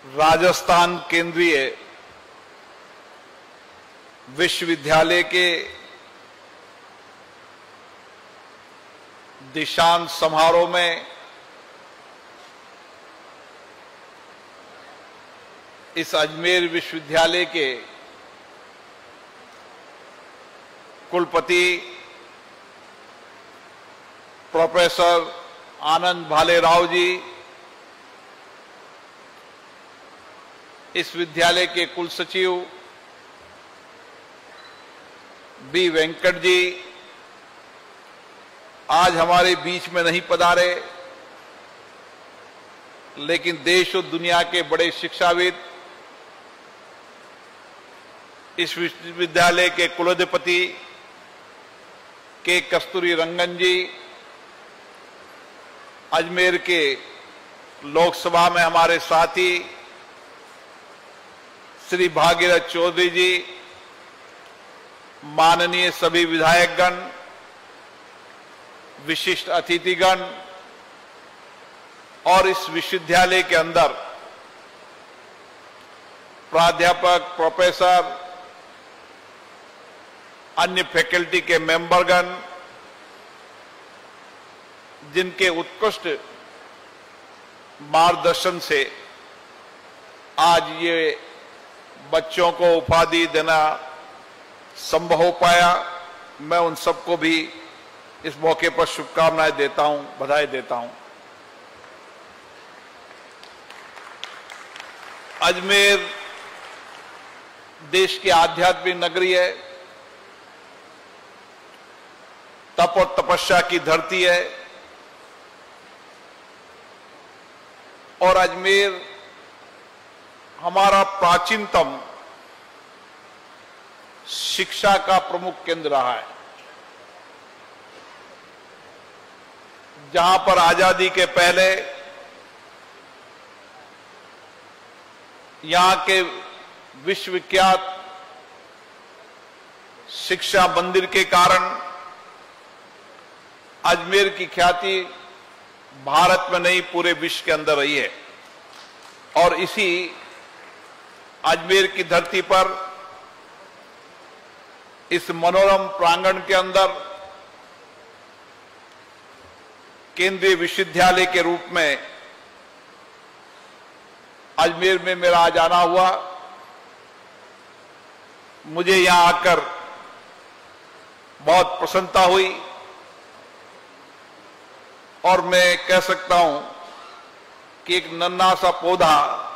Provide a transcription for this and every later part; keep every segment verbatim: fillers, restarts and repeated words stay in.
राजस्थान केंद्रीय विश्वविद्यालय के दीक्षांत समारोह में इस अजमेर विश्वविद्यालय के कुलपति प्रोफेसर आनंद भालेराव जी, इस विद्यालय के कुलसचिव बी वेंकट जी आज हमारे बीच में नहीं पधारे, लेकिन देश और दुनिया के बड़े शिक्षाविद, इस विश्वविद्यालय के कुलाधिपति के कस्तूरी रंगन जी, अजमेर के लोकसभा में हमारे साथी श्री भागीरथ चौधरी जी, माननीय सभी विधायकगण, विशिष्ट अतिथिगण और इस विश्वविद्यालय के अंदर प्राध्यापक, प्रोफेसर, अन्य फैकल्टी के मेंबरगण, जिनके उत्कृष्ट मार्गदर्शन से आज ये बच्चों को उपाधि देना संभव हो पाया, मैं उन सबको भी इस मौके पर शुभकामनाएं देता हूं, बधाई देता हूं। अजमेर देश की आध्यात्मिक नगरी है, तप और तपस्या की धरती है और अजमेर हमारा प्राचीनतम शिक्षा का प्रमुख केंद्र रहा है, जहां पर आजादी के पहले यहां के विश्वविख्यात शिक्षा मंदिर के कारण अजमेर की ख्याति भारत में नहीं पूरे विश्व के अंदर रही है। और इसी अजमेर की धरती पर इस मनोरम प्रांगण के अंदर केंद्रीय विश्वविद्यालय के रूप में अजमेर में मेरा आज आना हुआ। मुझे यहां आकर बहुत प्रसन्नता हुई और मैं कह सकता हूं कि एक नन्हा सा पौधा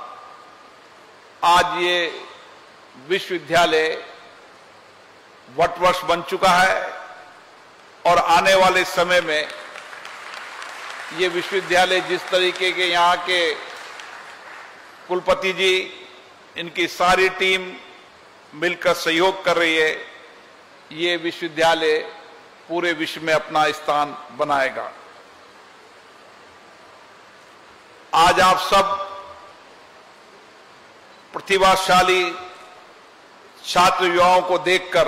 आज ये विश्वविद्यालय वटवृक्ष बन चुका है और आने वाले समय में ये विश्वविद्यालय जिस तरीके के यहाँ के कुलपति जी, इनकी सारी टीम मिलकर सहयोग कर रही है, ये विश्वविद्यालय पूरे विश्व में अपना स्थान बनाएगा। आज आप सब प्रतिभाशाली छात्र युवाओं को देखकर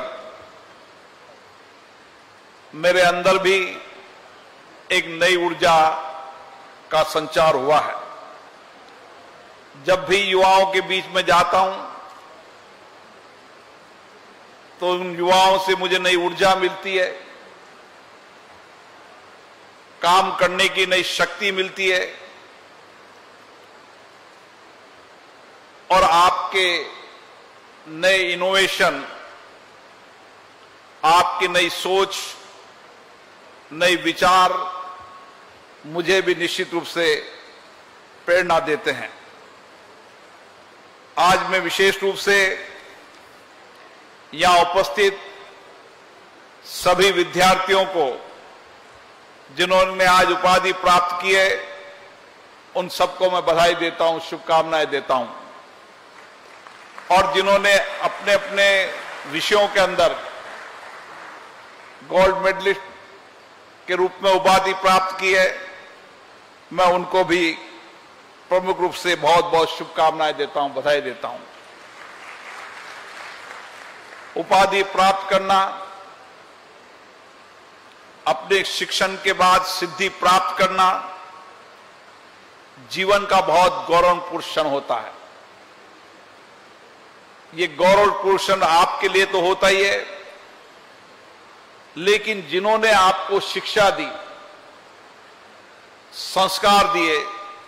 मेरे अंदर भी एक नई ऊर्जा का संचार हुआ है। जब भी युवाओं के बीच में जाता हूं तो उन युवाओं से मुझे नई ऊर्जा मिलती है, काम करने की नई शक्ति मिलती है और आपके नए इनोवेशन, आपकी नई सोच, नए विचार मुझे भी निश्चित रूप से प्रेरणा देते हैं। आज मैं विशेष रूप से यहां उपस्थित सभी विद्यार्थियों को, जिन्होंने आज उपाधि प्राप्त की है, उन सबको मैं बधाई देता हूं, शुभकामनाएं देता हूं। और जिन्होंने अपने अपने विषयों के अंदर गोल्ड मेडलिस्ट के रूप में उपाधि प्राप्त की है, मैं उनको भी प्रमुख रूप से बहुत बहुत शुभकामनाएं देता हूं, बधाई देता हूं। उपाधि प्राप्त करना, अपने शिक्षण के बाद सिद्धि प्राप्त करना जीवन का बहुत गौरवपूर्ण क्षण होता है। ये गौरवपूर्ण आपके लिए तो होता ही है, लेकिन जिन्होंने आपको शिक्षा दी, संस्कार दिए,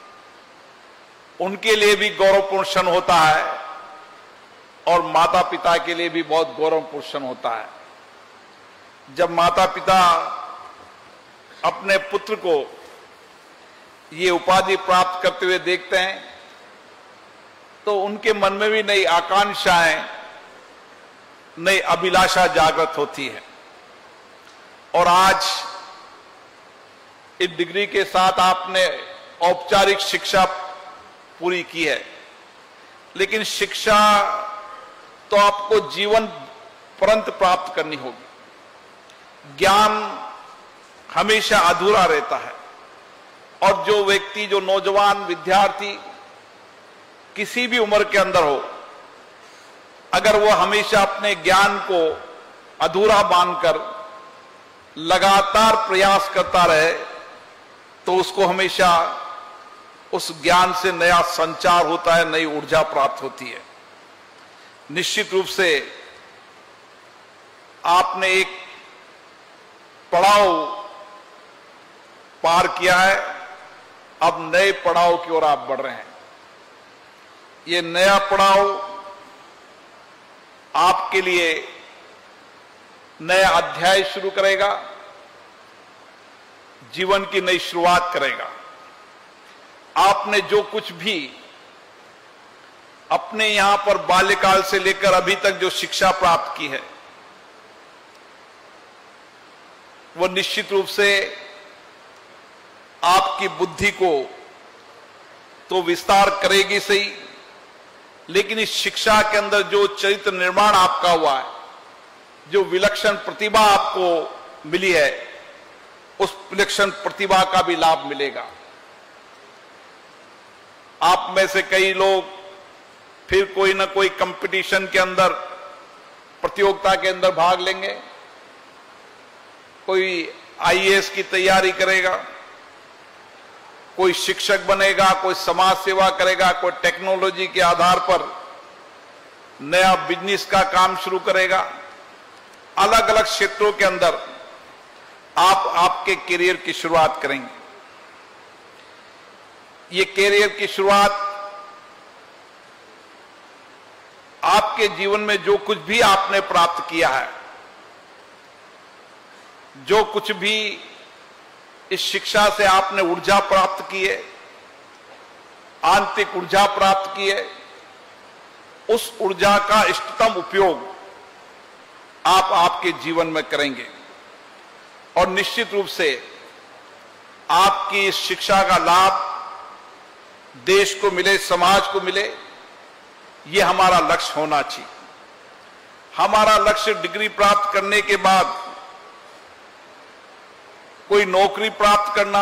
उनके लिए भी गौरवपूर्ण क्षण होता है और माता पिता के लिए भी बहुत गौरवपूर्ण क्षण होता है। जब माता पिता अपने पुत्र को ये उपाधि प्राप्त करते हुए देखते हैं तो उनके मन में भी नई आकांक्षाएं, नई अभिलाषा जागृत होती है। और आज इस डिग्री के साथ आपने औपचारिक शिक्षा पूरी की है, लेकिन शिक्षा तो आपको जीवन पर्यंत प्राप्त करनी होगी। ज्ञान हमेशा अधूरा रहता है और जो व्यक्ति, जो नौजवान विद्यार्थी किसी भी उम्र के अंदर हो, अगर वो हमेशा अपने ज्ञान को अधूरा मानकर लगातार प्रयास करता रहे तो उसको हमेशा उस ज्ञान से नया संचार होता है, नई ऊर्जा प्राप्त होती है। निश्चित रूप से आपने एक पड़ाव पार किया है, अब नए पड़ाव की ओर आप बढ़ रहे हैं। ये नया पड़ाव आपके लिए नया अध्याय शुरू करेगा, जीवन की नई शुरुआत करेगा। आपने जो कुछ भी अपने यहां पर बाल्यकाल से लेकर अभी तक जो शिक्षा प्राप्त की है, वो निश्चित रूप से आपकी बुद्धि को तो विस्तार करेगी सही, लेकिन इस शिक्षा के अंदर जो चरित्र निर्माण आपका हुआ है, जो विलक्षण प्रतिभा आपको मिली है, उस विलक्षण प्रतिभा का भी लाभ मिलेगा। आप में से कई लोग फिर कोई ना कोई कंपटीशन के अंदर, प्रतियोगिता के अंदर भाग लेंगे। कोई आई ए एस की तैयारी करेगा, कोई शिक्षक बनेगा, कोई समाज सेवा करेगा, कोई टेक्नोलॉजी के आधार पर नया बिजनेस का काम शुरू करेगा। अलग अलग क्षेत्रों के अंदर आप आपके करियर की शुरुआत करेंगे। ये करियर की शुरुआत आपके जीवन में जो कुछ भी आपने प्राप्त किया है, जो कुछ भी इस शिक्षा से आपने ऊर्जा प्राप्त की है, आंतरिक ऊर्जा प्राप्त की है, उस ऊर्जा का इष्टतम उपयोग आप आपके जीवन में करेंगे। और निश्चित रूप से आपकी इस शिक्षा का लाभ देश को मिले, समाज को मिले, ये हमारा लक्ष्य होना चाहिए। हमारा लक्ष्य डिग्री प्राप्त करने के बाद कोई नौकरी प्राप्त करना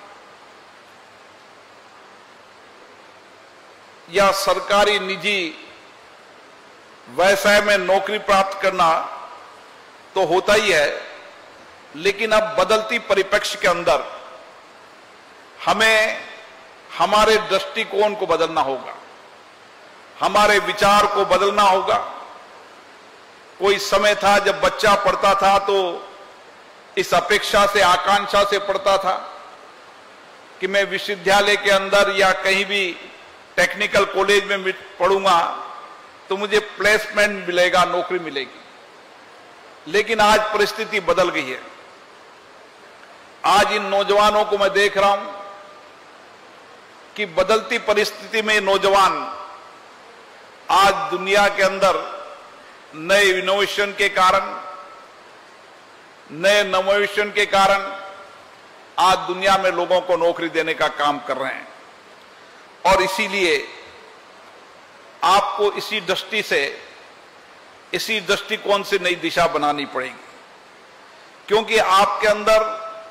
या सरकारी निजी व्यवसाय में नौकरी प्राप्त करना तो होता ही है, लेकिन अब बदलती परिप्रेक्ष्य के अंदर हमें हमारे दृष्टिकोण को बदलना होगा, हमारे विचार को बदलना होगा। कोई समय था जब बच्चा पढ़ता था तो इस अपेक्षा से, आकांक्षा से पढ़ता था कि मैं विश्वविद्यालय के अंदर या कहीं भी टेक्निकल कॉलेज में पढ़ूंगा तो मुझे प्लेसमेंट मिलेगा, नौकरी मिलेगी। लेकिन आज परिस्थिति बदल गई है। आज इन नौजवानों को मैं देख रहा हूं कि बदलती परिस्थिति में नौजवान आज दुनिया के अंदर नए इनोवेशन के कारण, नए नवोवेशन के कारण आज दुनिया में लोगों को नौकरी देने का काम कर रहे हैं। और इसीलिए आपको इसी दृष्टि से, इसी दृष्टिकोण से नई दिशा बनानी पड़ेगी, क्योंकि आपके अंदर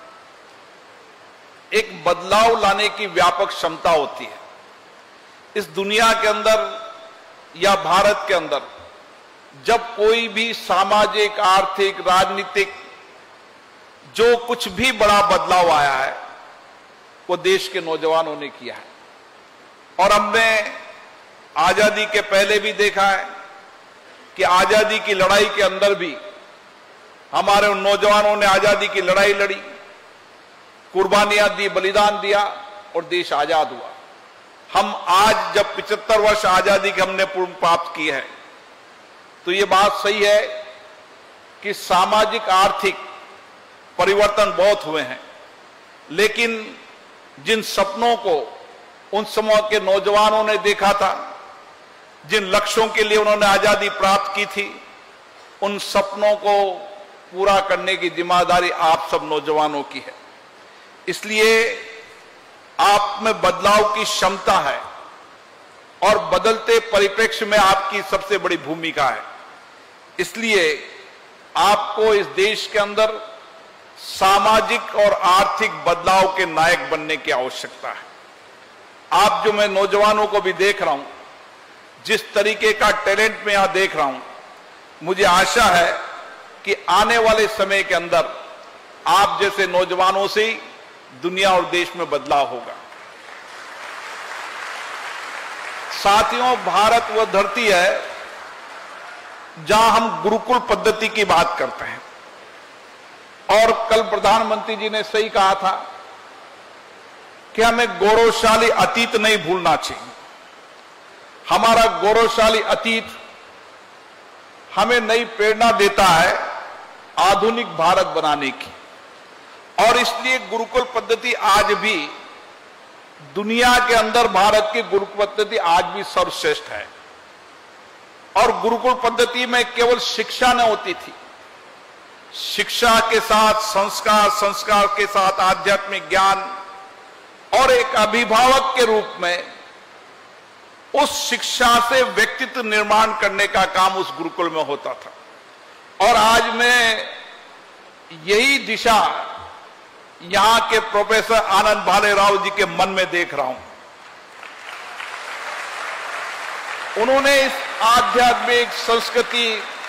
एक बदलाव लाने की व्यापक क्षमता होती है। इस दुनिया के अंदर या भारत के अंदर जब कोई भी सामाजिक, आर्थिक, राजनीतिक जो कुछ भी बड़ा बदलाव आया है वो देश के नौजवानों ने किया है। और हमने आजादी के पहले भी देखा है, कि आजादी की लड़ाई के अंदर भी हमारे उन नौजवानों ने आजादी की लड़ाई लड़ी, कुर्बानियां दी, बलिदान दिया और देश आजाद हुआ। हम आज जब पचहत्तर वर्ष आजादी के हमने पूर्ण प्राप्त की है, तो ये बात सही है कि सामाजिक आर्थिक परिवर्तन बहुत हुए हैं, लेकिन जिन सपनों को उन समय के नौजवानों ने देखा था, जिन लक्ष्यों के लिए उन्होंने आजादी प्राप्त की थी, उन सपनों को पूरा करने की जिम्मेदारी आप सब नौजवानों की है। इसलिए आप में बदलाव की क्षमता है और बदलते परिप्रेक्ष्य में आपकी सबसे बड़ी भूमिका है। इसलिए आपको इस देश के अंदर सामाजिक और आर्थिक बदलाव के नायक बनने की आवश्यकता है। आप जो मैं नौजवानों को भी देख रहा हूं, जिस तरीके का टैलेंट मैं यहां देख रहा हूं, मुझे आशा है कि आने वाले समय के अंदर आप जैसे नौजवानों से ही दुनिया और देश में बदलाव होगा। साथियों, भारत वह धरती है जहां हम गुरुकुल पद्धति की बात करते हैं, और कल प्रधानमंत्री जी ने सही कहा था कि हमें गौरवशाली अतीत नहीं भूलना चाहिए। हमारा गौरवशाली अतीत हमें नई प्रेरणा देता है आधुनिक भारत बनाने की, और इसलिए गुरुकुल पद्धति आज भी दुनिया के अंदर भारत की गुरुकुल पद्धति आज भी सर्वश्रेष्ठ है। और गुरुकुल पद्धति में केवल शिक्षा न होती थी, शिक्षा के साथ संस्कार, संस्कार के साथ आध्यात्मिक ज्ञान, और एक अभिभावक के रूप में उस शिक्षा से व्यक्तित्व निर्माण करने का काम उस गुरुकुल में होता था। और आज मैं यही दिशा यहां के प्रोफेसर आनंद भालेराव जी के मन में देख रहा हूं। उन्होंने इस आध्यात्मिक संस्कृति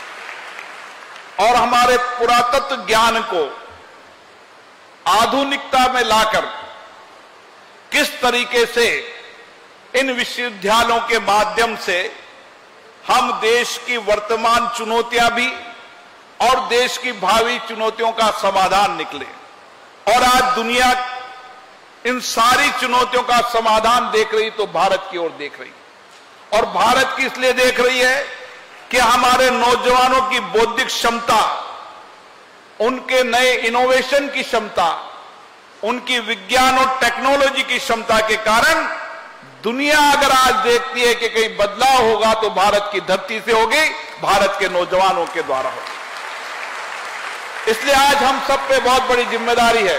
और हमारे पुरातत्व ज्ञान को आधुनिकता में लाकर किस तरीके से इन विश्वविद्यालयों के माध्यम से हम देश की वर्तमान चुनौतियां भी और देश की भावी चुनौतियों का समाधान निकले। और आज दुनिया इन सारी चुनौतियों का समाधान देख रही तो भारत की ओर देख रही, और भारत की इसलिए देख रही है कि हमारे नौजवानों की बौद्धिक क्षमता, उनके नए इनोवेशन की क्षमता, उनकी विज्ञान और टेक्नोलॉजी की क्षमता के कारण दुनिया अगर आज देखती है कि कहीं बदलाव होगा तो भारत की धरती से होगी, भारत के नौजवानों के द्वारा होगी। इसलिए आज हम सब पे बहुत बड़ी जिम्मेदारी है।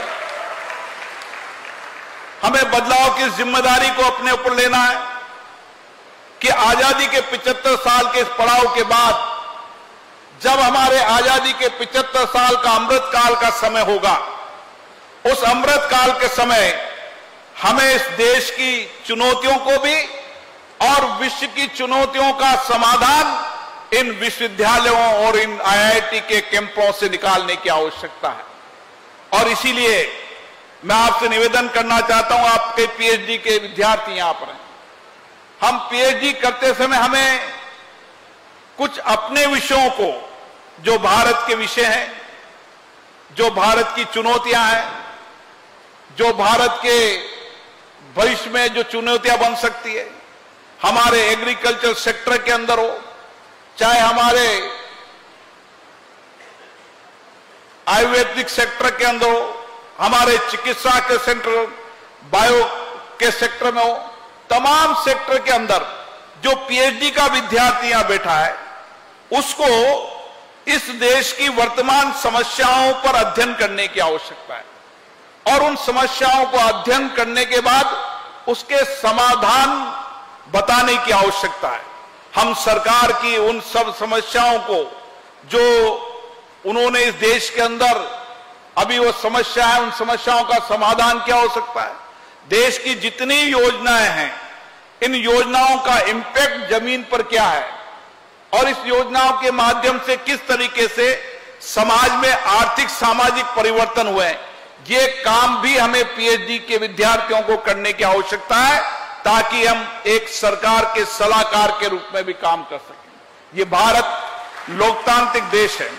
हमें बदलाव की जिम्मेदारी को अपने ऊपर लेना है कि आजादी के पचहत्तर साल के इस पड़ाव के बाद जब हमारे आजादी के पचहत्तर साल का अमृत काल का समय होगा, उस अमृत काल के समय हमें इस देश की चुनौतियों को भी और विश्व की चुनौतियों का समाधान इन विश्वविद्यालयों और इन आई आई टी के कैंपों से निकालने की आवश्यकता है। और इसीलिए मैं आपसे निवेदन करना चाहता हूं, आपके पी एच डी के विद्यार्थी यहां पर हैं, हम पी एच डी करते समय हमें कुछ अपने विषयों को, जो भारत के विषय हैं, जो भारत की चुनौतियां हैं, जो भारत के भविष्य में जो चुनौतियां बन सकती है, हमारे एग्रीकल्चर सेक्टर के अंदर हो, चाहे हमारे आयुर्वेदिक सेक्टर के अंदर हो, हमारे चिकित्सा के सेंटर, बायो के सेक्टर में हो, तमाम सेक्टर के अंदर जो पी एच डी का विद्यार्थी यहां बैठा है, उसको इस देश की वर्तमान समस्याओं पर अध्ययन करने की आवश्यकता है। और उन समस्याओं को अध्ययन करने के बाद उसके समाधान बताने की आवश्यकता है। हम सरकार की उन सब समस्याओं को जो उन्होंने इस देश के अंदर अभी वो समस्या है, उन समस्याओं का समाधान क्या हो सकता है, देश की जितनी योजनाएं हैं, इन योजनाओं का इंपैक्ट जमीन पर क्या है, और इस योजनाओं के माध्यम से किस तरीके से समाज में आर्थिक सामाजिक परिवर्तन हुए हैं, ये काम भी हमें पी एच डी के विद्यार्थियों को करने की आवश्यकता है, ताकि हम एक सरकार के सलाहकार के रूप में भी काम कर सकें। ये भारत लोकतांत्रिक देश है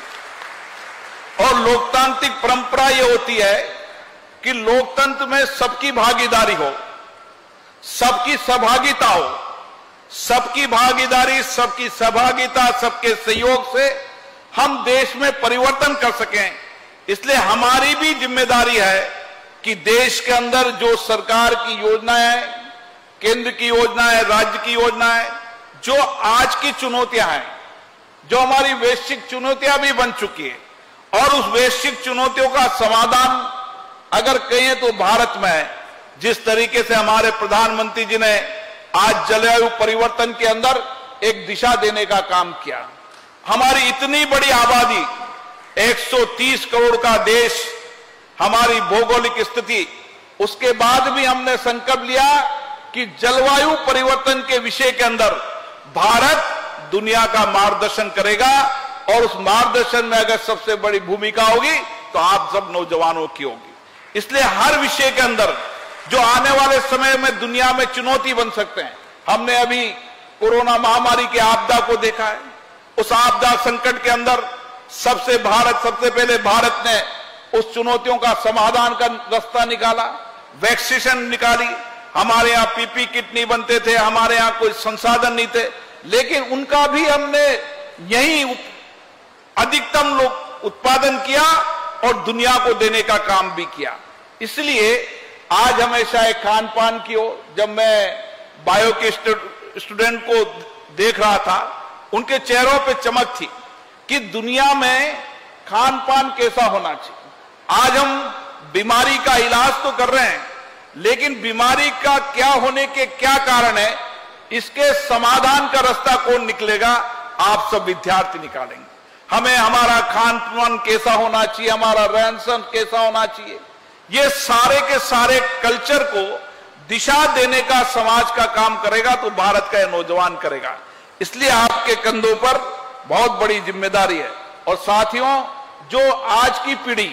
और लोकतांत्रिक परंपरा यह होती है कि लोकतंत्र में सबकी भागीदारी हो, सबकी सहभागिता हो। सबकी भागीदारी, सबकी सहभागिता, सबके सहयोग से हम देश में परिवर्तन कर सकें। इसलिए हमारी भी जिम्मेदारी है कि देश के अंदर जो सरकार की योजनाएं, केंद्र की योजनाएं, राज्य की योजनाएं, जो आज की चुनौतियां हैं, जो हमारी वैश्विक चुनौतियां भी बन चुकी है, और उस वैश्विक चुनौतियों का समाधान अगर कहें तो भारत में है। जिस तरीके से हमारे प्रधानमंत्री जी ने आज जलवायु परिवर्तन के अंदर एक दिशा देने का काम किया। हमारी इतनी बड़ी आबादी, एक सौ तीस करोड़ का देश, हमारी भौगोलिक स्थिति, उसके बाद भी हमने संकल्प लिया कि जलवायु परिवर्तन के विषय के अंदर भारत दुनिया का मार्गदर्शन करेगा, और उस मार्गदर्शन में अगर सबसे बड़ी भूमिका होगी तो आप सब नौजवानों की होगी। इसलिए हर विषय के अंदर जो आने वाले समय में दुनिया में चुनौती बन सकते हैं, हमने अभी कोरोना महामारी के आपदा को देखा है। उस आपदा संकट के अंदर सबसे भारत सबसे पहले भारत ने उस चुनौतियों का समाधान का रास्ता निकाला, वैक्सीनेशन निकाली। हमारे यहाँ पीपी किट नहीं बनते थे, हमारे यहाँ कोई संसाधन नहीं थे, लेकिन उनका भी हमने यही अधिकतम लोग उत्पादन किया और दुनिया को देने का काम भी किया। इसलिए आज हमेशा एक खान पान की हो, जब मैं बायो के स्टूडेंट को देख रहा था, उनके चेहरों पे चमक थी कि दुनिया में खान पान कैसा होना चाहिए। आज हम बीमारी का इलाज तो कर रहे हैं, लेकिन बीमारी का क्या होने के क्या कारण है, इसके समाधान का रास्ता कौन निकलेगा? आप सब विद्यार्थी निकालेंगे। हमें हमारा खान पान कैसा होना चाहिए, हमारा रहन सहन कैसा होना चाहिए, ये सारे के सारे कल्चर को दिशा देने का समाज का काम करेगा तो भारत का नौजवान करेगा। इसलिए आपके कंधों पर बहुत बड़ी जिम्मेदारी है। और साथियों, जो आज की पीढ़ी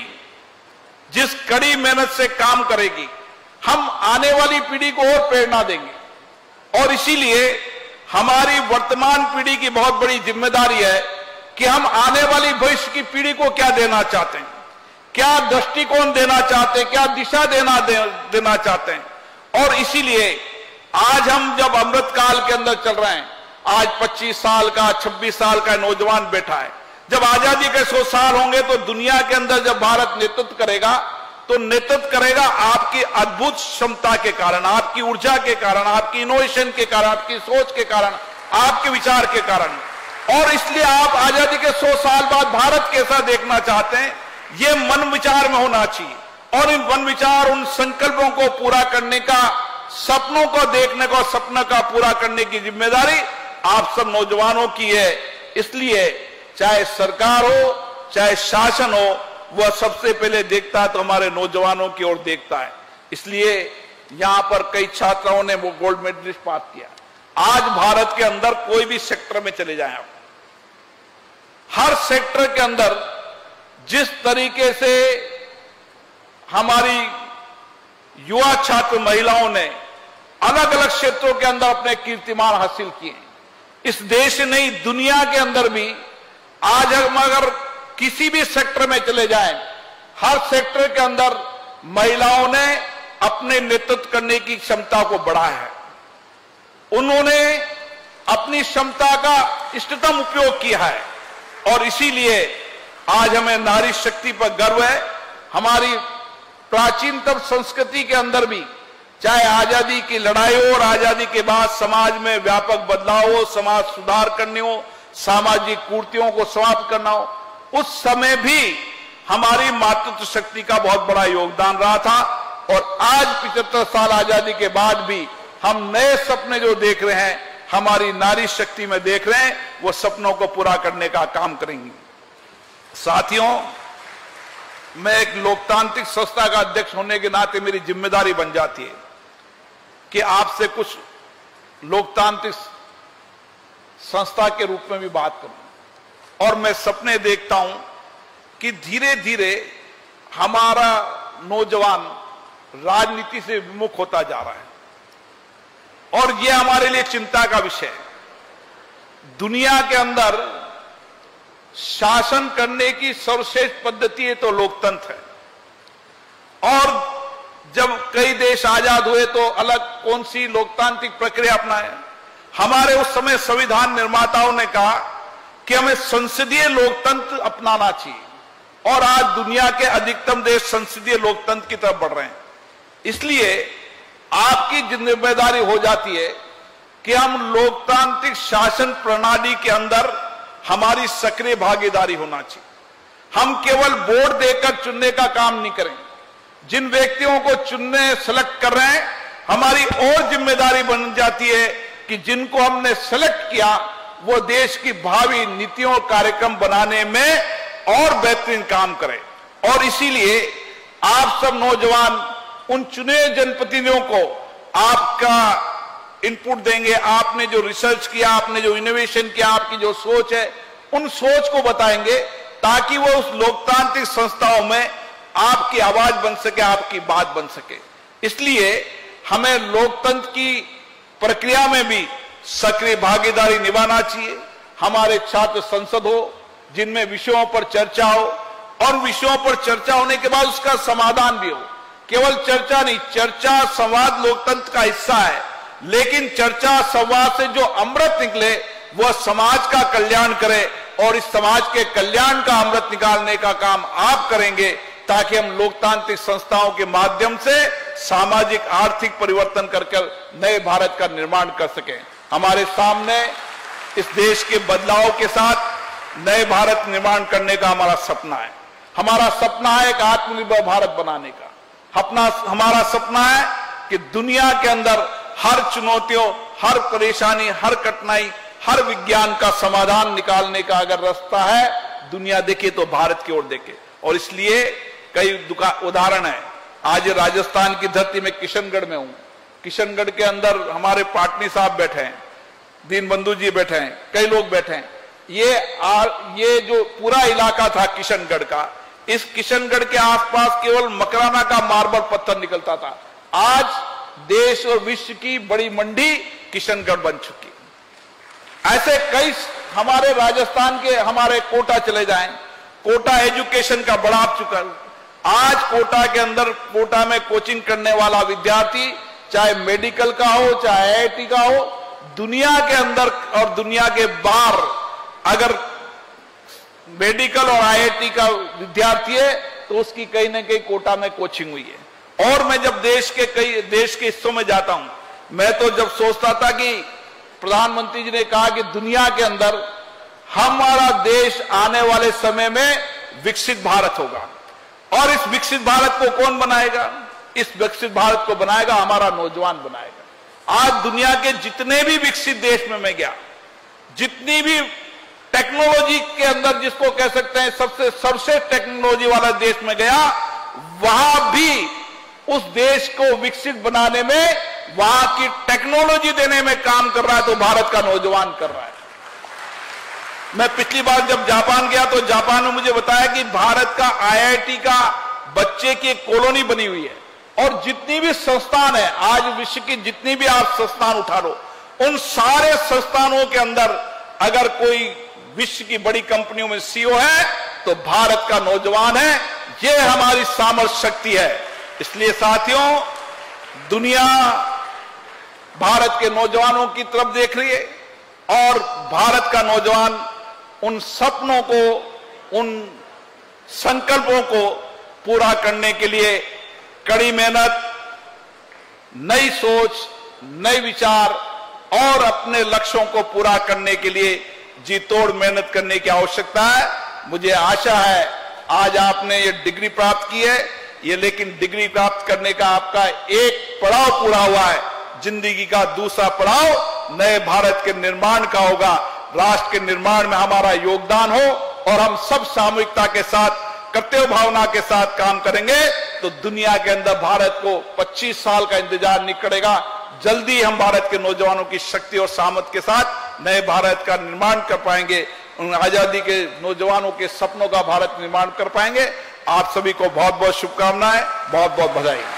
जिस कड़ी मेहनत से काम करेगी, हम आने वाली पीढ़ी को और प्रेरणा देंगे। और इसीलिए हमारी वर्तमान पीढ़ी की बहुत बड़ी जिम्मेदारी है कि हम आने वाली भविष्य की पीढ़ी को क्या देना चाहते हैं, क्या दृष्टिकोण देना चाहते हैं, क्या दिशा देना दे, देना चाहते हैं। और इसीलिए आज हम जब अमृत काल के अंदर चल रहे हैं, आज पच्चीस साल का, छब्बीस साल का नौजवान बैठा है। जब आजादी के सौ साल होंगे तो दुनिया के अंदर जब भारत नेतृत्व करेगा तो नेतृत्व करेगा आपकी अद्भुत क्षमता के कारण, आपकी ऊर्जा के कारण, आपकी इनोवेशन के कारण, आपकी सोच के कारण, आपके विचार के कारण। और इसलिए आप आजादी के सौ साल बाद भारत कैसा देखना चाहते हैं, ये मन विचार में होना चाहिए। और इन मन विचार, उन संकल्पों को पूरा करने का, सपनों को देखने को, सपना का पूरा करने की जिम्मेदारी आप सब नौजवानों की है। इसलिए चाहे सरकार हो, चाहे शासन हो, वह सबसे पहले देखता है तो हमारे नौजवानों की ओर देखता है। इसलिए यहां पर कई छात्राओं ने वो गोल्ड मेडलिस्ट प्राप्त किया। आज भारत के अंदर कोई भी सेक्टर में चले जाएं आप, हर सेक्टर के अंदर जिस तरीके से हमारी युवा छात्र महिलाओं ने अलग अलग क्षेत्रों के अंदर अपने कीर्तिमान हासिल किए, इस देश नहीं दुनिया के अंदर भी आज हम अगर किसी भी सेक्टर में चले जाएं, हर सेक्टर के अंदर महिलाओं ने अपने नेतृत्व करने की क्षमता को बढ़ाया है। उन्होंने अपनी क्षमता का इष्टतम उपयोग किया है और इसीलिए आज हमें नारी शक्ति पर गर्व है। हमारी प्राचीनतम संस्कृति के अंदर भी, चाहे आजादी की लड़ाई हो और आजादी के बाद समाज में व्यापक बदलाव हो, समाज सुधार करने हो, सामाजिक कुरीतियों को समाप्त करना हो, उस समय भी हमारी मातृत्व शक्ति का बहुत बड़ा योगदान रहा था। और आज पचहत्तर साल आजादी के बाद भी हम नए सपने जो देख रहे हैं, हमारी नारी शक्ति में देख रहे हैं, वो सपनों को पूरा करने का काम करेंगे। साथियों, मैं एक लोकतांत्रिक संस्था का अध्यक्ष होने के नाते मेरी जिम्मेदारी बन जाती है कि आपसे कुछ लोकतांत्रिक संस्था के रूप में भी बात करूं। और मैं सपने देखता हूं कि धीरे धीरे हमारा नौजवान राजनीति से विमुख होता जा रहा है और यह हमारे लिए चिंता का विषय है। दुनिया के अंदर शासन करने की सर्वश्रेष्ठ पद्धति है तो लोकतंत्र है। और जब कई देश आजाद हुए तो अलग कौन सी लोकतांत्रिक प्रक्रिया अपनाए। हमारे उस समय संविधान निर्माताओं ने कहा कि हमें संसदीय लोकतंत्र अपनाना चाहिए और आज दुनिया के अधिकतम देश संसदीय लोकतंत्र की तरफ बढ़ रहे हैं। इसलिए आपकी जिम्मेदारी हो जाती है कि हम लोकतांत्रिक शासन प्रणाली के अंदर हमारी सक्रिय भागीदारी होना चाहिए। हम केवल वोट देकर चुनने का काम नहीं करें। जिन व्यक्तियों को चुनने सेलेक्ट कर रहे हैं, हमारी और जिम्मेदारी बन जाती है कि जिनको हमने सेलेक्ट किया वो देश की भावी नीतियों कार्यक्रम बनाने में और बेहतरीन काम करें। और इसीलिए आप सब नौजवान उन चुने जनप्रतिनिधियों को आपका इनपुट देंगे। आपने जो रिसर्च किया, आपने जो इनोवेशन किया, आपकी जो सोच है, उन सोच को बताएंगे ताकि वो उस लोकतांत्रिक संस्थाओं में आपकी आवाज बन सके, आपकी बात बन सके। इसलिए हमें लोकतंत्र की प्रक्रिया में भी सक्रिय भागीदारी निभाना चाहिए। हमारे छात्र संसद हो जिनमें विषयों पर चर्चा हो और विषयों पर चर्चा होने के बाद उसका समाधान भी हो। केवल चर्चा नहीं, चर्चा संवाद लोकतंत्र का हिस्सा है, लेकिन चर्चा संवाद से जो अमृत निकले वह समाज का कल्याण करे और इस समाज के कल्याण का अमृत निकालने का काम आप करेंगे ताकि हम लोकतांत्रिक संस्थाओं के माध्यम से सामाजिक आर्थिक परिवर्तन कर कर नए भारत का निर्माण कर सकें। हमारे सामने इस देश के बदलाव के साथ नए भारत निर्माण करने का हमारा सपना है। हमारा सपना है एक आत्मनिर्भर भारत बनाने का। अपना हमारा सपना है कि दुनिया के अंदर हर चुनौतियों, हर परेशानी, हर कठिनाई, हर विज्ञान का समाधान निकालने का अगर रास्ता है, दुनिया देखे तो भारत की ओर देखे। और इसलिए कई उदाहरण है। आज राजस्थान की धरती में किशनगढ़ में हूं। किशनगढ़ के अंदर हमारे पाटनी साहब बैठे हैं, दीनबंधु जी बैठे हैं, कई लोग बैठे हैं। ये आ, ये जो पूरा इलाका था किशनगढ़ का, इस किशनगढ़ के आसपास केवल मकराना का मार्बल पत्थर निकलता था। आज देश और विश्व की बड़ी मंडी किशनगढ़ बन चुकी। ऐसे कई हमारे राजस्थान के, हमारे कोटा चले जाएं, कोटा एजुकेशन का बढ़ा चुका। आज कोटा के अंदर, कोटा में कोचिंग करने वाला विद्यार्थी चाहे मेडिकल का हो, चाहे आई आई टी का हो, दुनिया के अंदर और दुनिया के बाहर अगर मेडिकल और आई आई टी का विद्यार्थी है तो उसकी कहीं ना कहीं कोटा में कोचिंग हुई है। और मैं जब देश के कई देश के हिस्सों में जाता हूं, मैं तो जब सोचता था कि प्रधानमंत्री जी ने कहा कि दुनिया के अंदर हमारा देश आने वाले समय में विकसित भारत होगा, और इस विकसित भारत को कौन बनाएगा? इस विकसित भारत को बनाएगा हमारा नौजवान बनाएगा। आज दुनिया के जितने भी विकसित देश में मैं गया, जितनी भी टेक्नोलॉजी के अंदर जिसको कह सकते हैं सबसे सर्वश्रेष्ठ टेक्नोलॉजी वाला देश में गया, वहां भी उस देश को विकसित बनाने में, वहां की टेक्नोलॉजी देने में काम कर रहा है तो भारत का नौजवान कर रहा है। मैं पिछली बार जब जापान गया तो जापान में मुझे बताया कि भारत का आई आई टी का बच्चे की एक कॉलोनी बनी हुई है, और जितनी भी संस्थान है, आज विश्व की जितनी भी आप संस्थान उठा लो, उन सारे संस्थानों के अंदर अगर कोई विश्व की बड़ी कंपनियों में सी ई ओ है तो भारत का नौजवान है। ये हमारी सामर्थ्य शक्ति है। इसलिए साथियों, दुनिया भारत के नौजवानों की तरफ देख रही है और भारत का नौजवान उन सपनों को, उन संकल्पों को पूरा करने के लिए कड़ी मेहनत, नई सोच, नए विचार और अपने लक्ष्यों को पूरा करने के लिए जी तोड़ मेहनत करने की आवश्यकता है। मुझे आशा है आज आपने ये डिग्री प्राप्त की है, ये लेकिन डिग्री प्राप्त करने का आपका एक पड़ाव पूरा हुआ है। जिंदगी का दूसरा पड़ाव नए भारत के निर्माण का होगा। राष्ट्र के निर्माण में हमारा योगदान हो और हम सब सामूहिकता के साथ, कर्तव्य भावना के साथ काम करेंगे तो दुनिया के अंदर भारत को पच्चीस साल का इंतजार नहीं करेगा। जल्दी हम भारत के नौजवानों की शक्ति और सामर्थ्य के साथ नए भारत का निर्माण कर पाएंगे, उन आजादी के नौजवानों के सपनों का भारत निर्माण कर पाएंगे। आप सभी को बहुत बहुत शुभकामनाएं, बहुत बहुत बधाई।